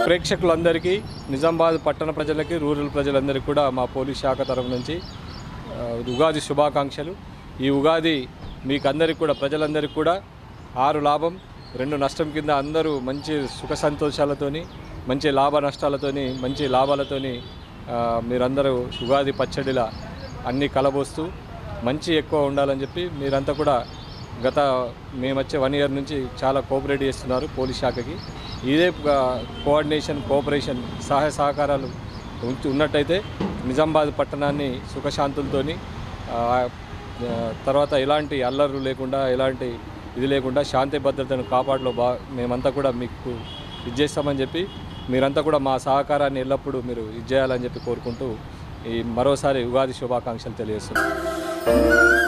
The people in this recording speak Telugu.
ప్రేక్షకులందరికీ నిజామాబాద్ పట్టణ ప్రజలకి రూరల్ ప్రజలందరికీ కూడా మా పోలీస్ శాఖ తరఫు నుంచి ఉగాది శుభాకాంక్షలు। ఈ ఉగాది మీకు అందరికీ కూడా ప్రజలందరికీ కూడా 6 లాభం 2 నష్టం కింద అందరూ మంచి సుఖ సంతోషాలతోని మంచి లాభ నష్టాలతోని మంచి లాభాలతోని మీరందరూ ఉగాది పచ్చడిలా అన్ని కలబోస్తూ మంచి ఎక్కువ ఉండాలని చెప్పి మీరంతా కూడా గత మేము వచ్చే 1 ఇయర్ నుంచి చాలా కోఆపరేట్ చేస్తున్నారు పోలీస్ శాఖకి। ఇదే కోఆర్డినేషన్ కోఆపరేషన్ సహాయ సహకారాలు ఉన్నట్టయితే నిజామాబాద్ పట్టణాన్ని సుఖశాంతులతోని తర్వాత ఎలాంటి అల్లర్లు లేకుండా ఎలాంటి ఇది లేకుండా శాంతి భద్రతను కాపాడలో మేమంతా కూడా మీకు ఇది చేస్తామని చెప్పి మీరంతా కూడా మా సహకారాన్ని ఎల్లప్పుడూ మీరు ఇది చేయాలని చెప్పి కోరుకుంటూ ఈ మరోసారి ఉగాది శుభాకాంక్షలు తెలియజేస్తున్నాం।